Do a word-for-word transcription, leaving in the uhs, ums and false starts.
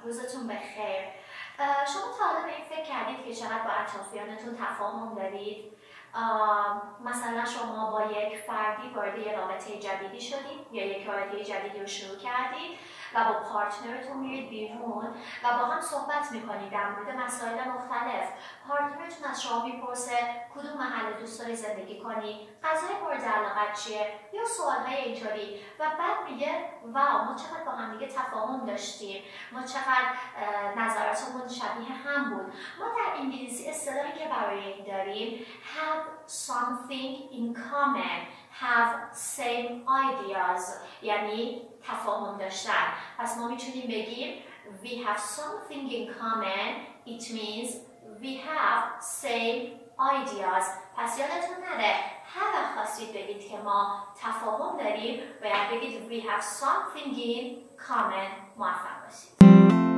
روزتون بخیر. شما تا حالا به این فکر کردید که چقدر با اطرافیانتون تفاهم دارید؟ مثلا شما با یک فردی وارد یه رابطه جدیدی شدید یا یک رابطه جدیدی رو شروع کردید و با پارتنرتون میرید بیرون و با هم صحبت میکنید در مورد مسائل مختلف. پارتنرتون از شما میپرسه کدوم محل دوست داری زندگی کنی، غذای مورد علاقت چیه، یا سوالهای اینطوری، و بعد میگه واو ما چقدر با هم دیگه تفاهم داشتیم، ما چقدر نظراتمون شبیه هم بود. ما در انگلیسی اصطلاحی که برای این داریم have something in common، have same ideas، یعنی تفاهم داشتن. پس ما میتونیم بگیم we have something in common، it means we have same ideas. پس یادتون نره هر وقت خواستید بگید که ما تفاهم داریم باید بگید we have something in common. موفق باشید.